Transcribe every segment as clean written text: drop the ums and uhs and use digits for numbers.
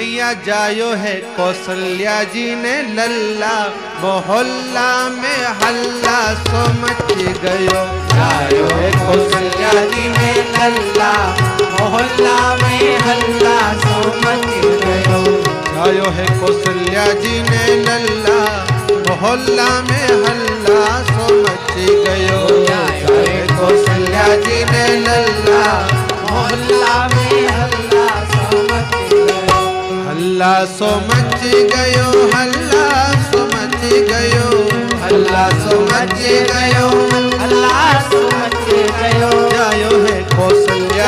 भैया जायो है कौशल्या जी ने लल्ला, मोहल्ला में हल्ला सो मच गयो। जायो है कौशल्या जी ने लल्ला, मोहल्ला में हल्ला सो मच गयो। जायो है कौशल्या जी ने लल्ला, मोहल्ला में हल्ला सो मच गयो। जायो है कौशल्या जी ने लल्ला, मोहल्ला में हल्ला सो मच गयो। हल्ला सो मच गयो, हल्ला सो मच गयो, हल्ला सो मच गयो, हल्ला सो मच गयो। जायो है कौशल्या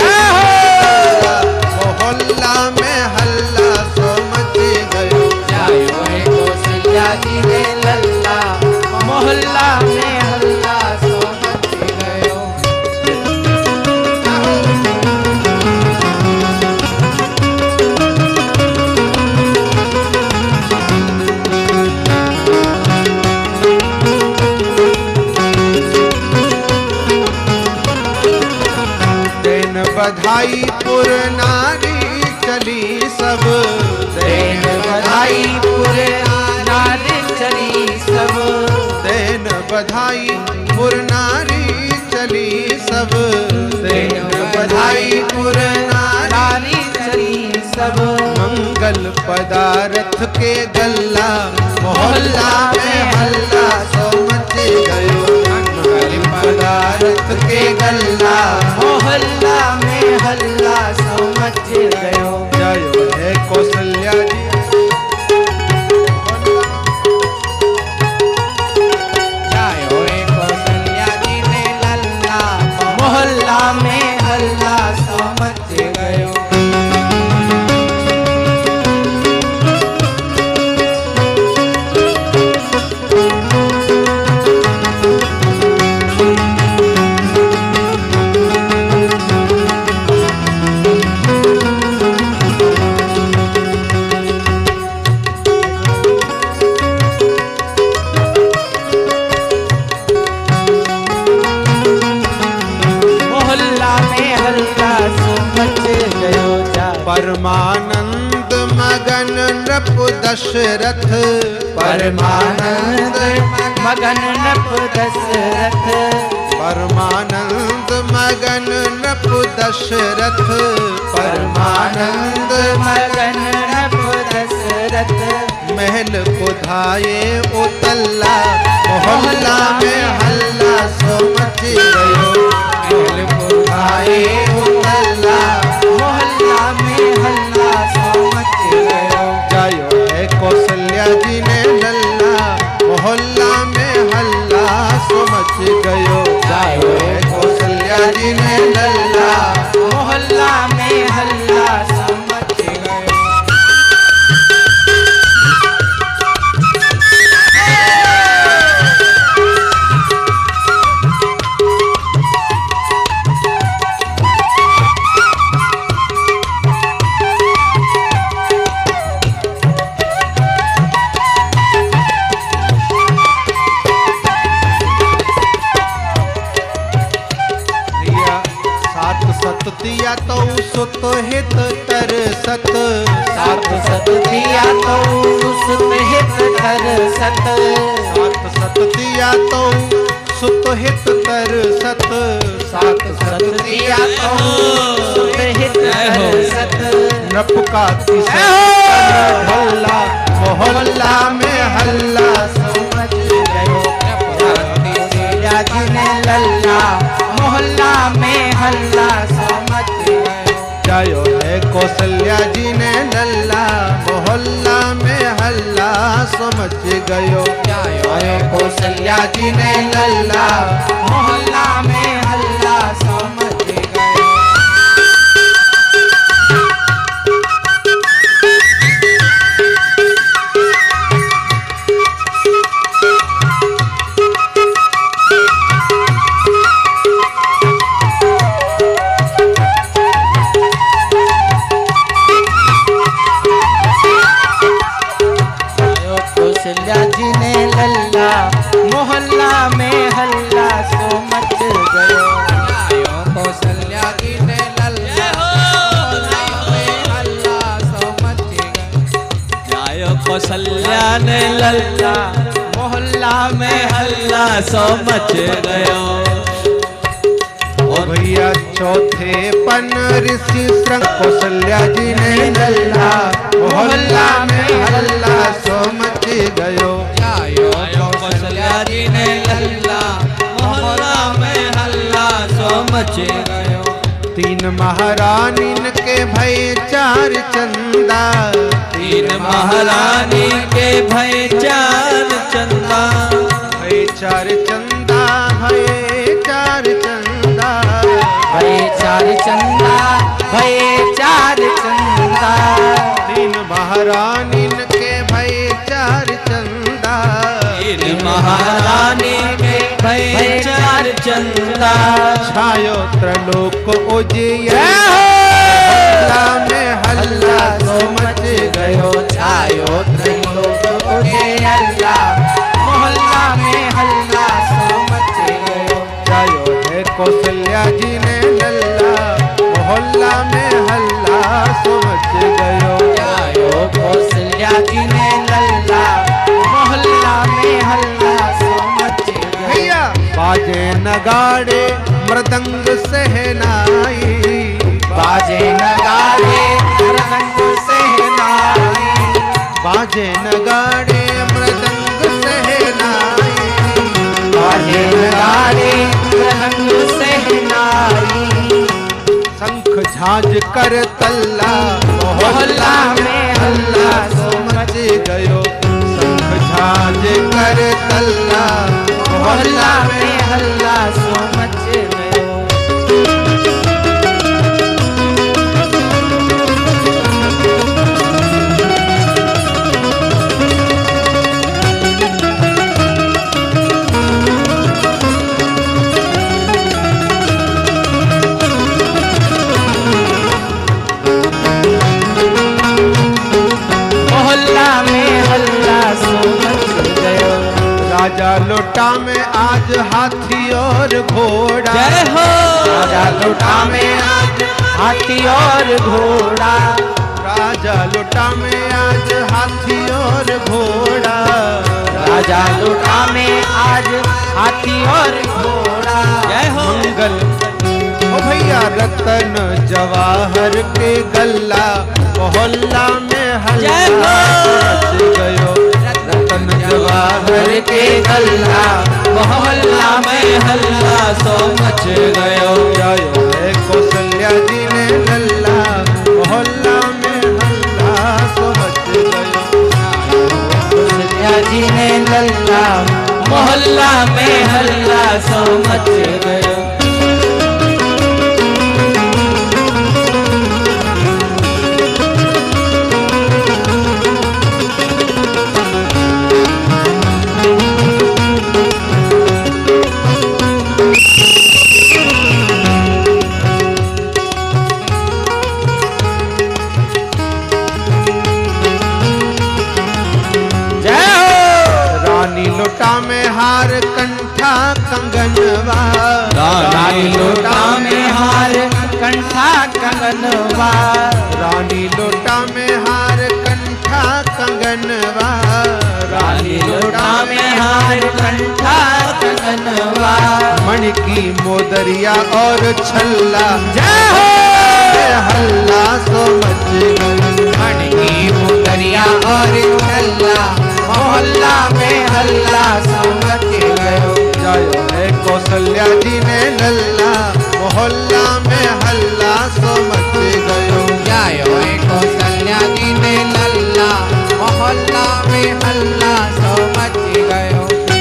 मोहल्ला में हल्ला सो मच गयो। जायो है कौशल्या जी ने लल्ला, मोहल्ला में हल्ला सो मच गयो। बधाई पुर नारी चली सब, देन बधाई पुर नारी चली सब। देन बधाई पुर नारी चली सब, देन बधाई पुर नारी चली सब। मंगल पदार्थ के गल्ला, मोहल्ला में हल्ला सो मच गयो। मंगल पदार्थ के गल्ला, मोहल्ला में हल्ला सो मच गयो। जायो है कौशल्या जी जायो है कौशल्या जी ने लल्ला, मोहल्ला में हल्ला सो मच गयो। परमानंद मगन नृप दशरथ, परमानंद मगन नृप दशरथ। परमानंद मगन नृप दशरथ, परमानंद मगन नृप दशरथ। महल को धाये उतल्ला, मोहल्ला में हल्ला सो मच गयो। महल को धाये उतल्ला, मोहल्ला में हल्ला सो मच गयो। जायो है कौशल्या जी ने लल्ला, मोहल्ला में हल्ला सो मच गयो। जायो है कौशल्या जी ने लल्ला, मोहल्ला में हल्ला सो मच गयो। दिया तो सुत हित तर सत, सात सत दिया तो सुत हित तर सत। सात सत दिया तो सुत हित तर सत। सात सत दिया तो सुत हित तर सत। नृप का हल्ला, मोहल्ला में हल्ला सो मच गयो। कौशल्या जी ने लल्ला, मोहल्ला में हल्ला सो मच गयो। जायो है कौशल्या जी ने लल्ला, मोहल्ला में हल्ला सो मच गयो। जायो है कौशल्या जी ने लल्ला, मोहल्ला में हल्ला सो मच गयो। कौशल्या जी ने लल्ला, मोहल्ला में हल्ला सो मच गयो। कौशल्या जी ने लल्ला, मोहल्ला में हल्ला सो मच गयो। कौशल्या ने लल्ला मोहल्ला में हल्ला सो मच गयो। ओ भैया चौथे पन ऋषि श्रृंग कौशल्या जी ने लल्ला मोहल्ला में हल्ला सो मच गयो। कौशल्या जी ने लल्ला मोहल्ला में हल्ला सो मच गयो। तीन महारानीन के भय चार चंदा, तीन महारानी के भय चार चंदा, भय चार चंदा, भय चार चंदा, भय चार चंदा, भय चार चंदा। तीन महारानीन के भय चार चंदा, तीन महारानी के भय चार चंदा। छायो त्रलोक उजियारा में हल्ला सो मच गयो। छायो त्रलोक उजियारा मोहल्ला में हल्ला सो मच गयो। छायो है कौशल्या जी ने लल्ला मोहल्ला में हल्ला सो मच गयो। छायो कौशल्या जी ने लल्ला मोहल्ला में हल्ला सो मच गयो। बाजे नगाड़े मृदंग सहनाई, बाजे नगाड़े मृदंग सहनाई, बाजे नगाड़े मृदंग सहनाई, बाजे नगाड़े मृदंग सहनाई। शंख झांझ कर तल्ला मोहल्ला में हल्ला सो मच गयो। शंख झांझ कर तल्ला मोहल्ला में हल्ला सो मच गयो। मोहल्ला में हल्ला सो मच गयो। राजा लोटा में आज हाथी और घोड़ा, जय हो। राजा लोटा में आज हाथी और घोड़ा, राजा लोटा में आज हाथी और घोड़ा, राजा लोटा में आज हाथी और घोड़ा। जय हो। मंगल ओ भैया रतन जवाहर के गल्ला मोहल्ला में हल्ला मच गयो। रतन जवाहर के गल्ला मोहल्ला में हल्ला सो मच गयो। जायो है कौशल्या जी ने लल्ला मोहल्ला में हल्ला सो मच गयो। कौशल्या जी ने लल्ला मोहल्ला में हल्ला सो मच गयो। लोटा में हार कंठा कंगनवा, रानी लोटा में हार कंठा कंगनवा, रानी लोटा में हार कंठा कंगनवा, रानी लोटा में हार कंठा कंगनवा। मणि की मोदरिया और छल्ला जय हो। हल्ला सो मच गयो। मणि की मोदरिया और छल्ला मोहल्ला में हल्ला सो मच गयो। जायो है कौशल्या जी ने लल्ला मोहल्ला में हल्ला सो मच गयो। जायो है कौशल्या जी ने लल्ला मोहल्ला में हल्ला सो मच गयो।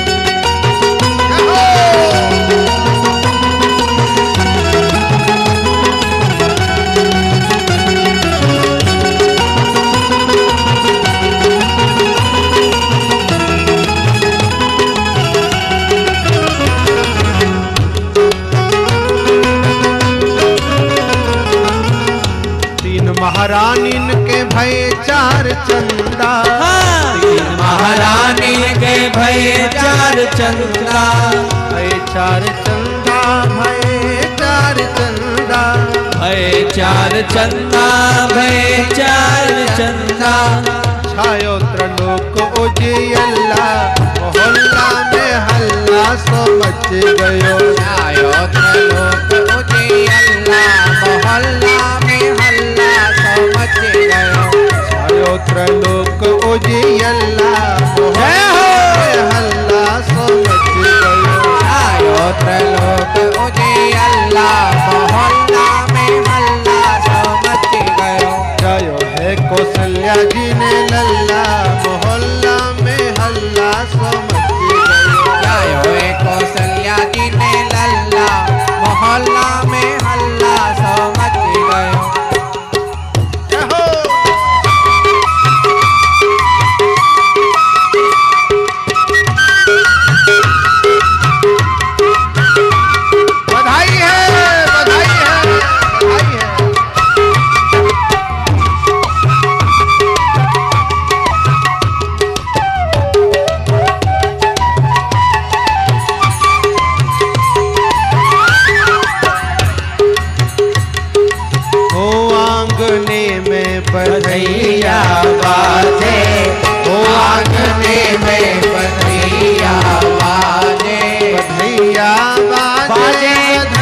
महारानीन के भय चार चंदा, तीन महारानी के भय चार चंदा, भय चार चंदा, भय चार चंदा, भय चार चंदा, भय चार चंदा। छायो त्रिलोक उजियला मोहल्ला में हल्ला सो मच गयो छायो त्रिलोक उजियला मोहल्ला में हल्ला सो मच गयो छायो त्रिलोक उजियला हल्ला सो मच गयो छायो त्रिलोक उजियला मोहल्ला में हल्ला सो मच गयो जायो है कौशल्या जी ने लल्ला मोहल्ला में हल्ला सो मच गयो जायो है कौशल्या जी ने लल्ला मोहल्ला में हल्ला सो मच गयो बधाई है बधाई है बधाई है। हो आंगने में बधैया बाजे हो आंगने में बधैया बाजे बधैया बाजे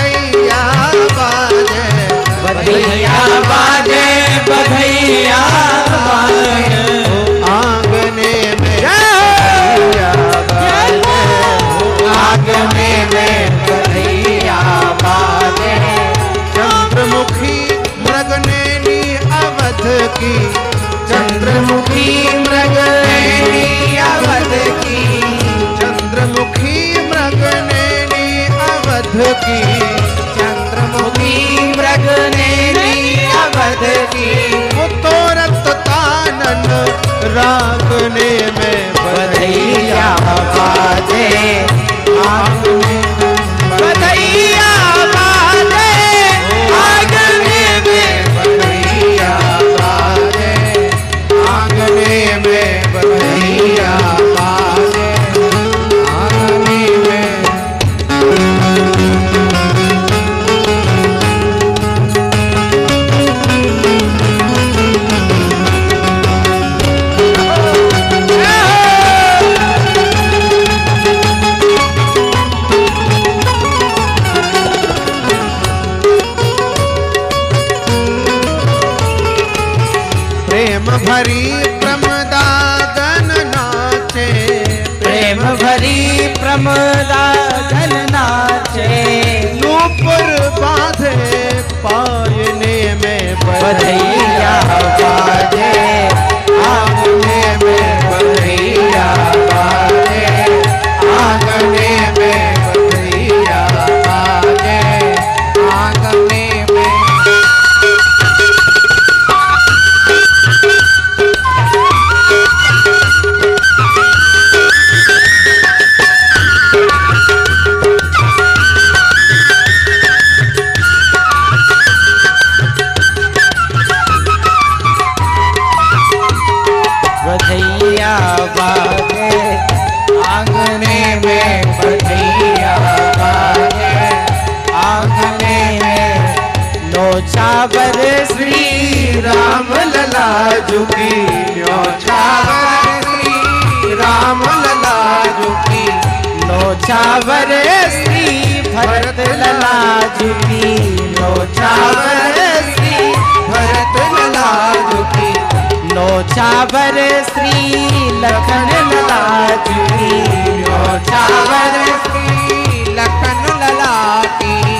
बधैया बाजे बधैया बाजे बधैया बाजे हो आंगने में बधैया बाजे आंगने में बधैया बाजे चंद्रमुखी मृगनैनी अवध की चंद्रमुखी मृगनैनी अवध की चंद्रमुखी मृगनैनी अवध की चंद्रमुखी मृगनैनी अवध की तोरत तानन रागने में बधैया बाजे आंगने में बधैया बाजे आंगने में बधैया बाजे आंगने में बधैया बाजे आंगने में प्रेम भरी प्रमदागन नाचे प्रेम भरी प्रमदागन नाचे नूपुर बांधे पायने में बधैया बाजे आंगने में बधैया बाजे आंगने में बधैया बाजे आंगने में बधैया बाजे आंगने में बधैया बाजे आंगने में नौछावर श्री राम लला झुकी न्योछावर श्री राम लला झुकी नौछावर श्री भरत लला झुकी नौछावर श्री भरत लला झुकी नौछावर श्री लखन लला झुकी नौछावर श्री लखन लला की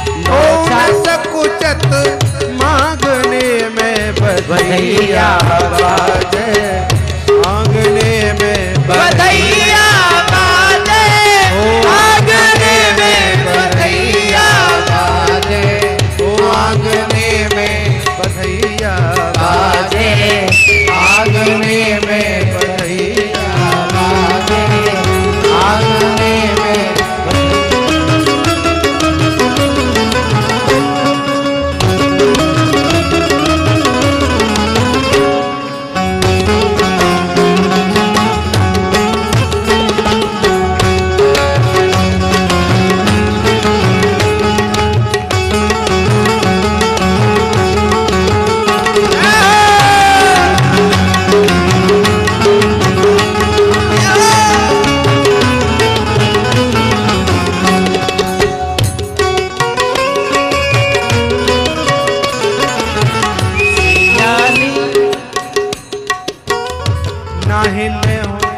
सकुचत मांगने में बधैया बाजे आंगने में बधैया बाजे आंगने में बधैया बाजे आंगने में बधैया बाजे आंगने में बधैया बाजे आंगने में नाहिन हो